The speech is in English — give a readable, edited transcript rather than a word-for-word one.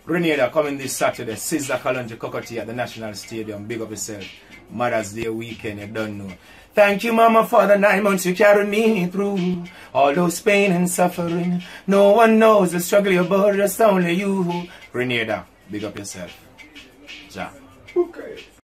Grenada coming this Saturday. Sizzla Kalonji Cocotti at the National Stadium. Big up yourself. Mother's Day weekend, you don't know. Thank you, Mama, for the 9 months you carried me through. All those pain and suffering. No one knows the struggle you're about, just only you. Grenada, big up yourself. Ja. Okay.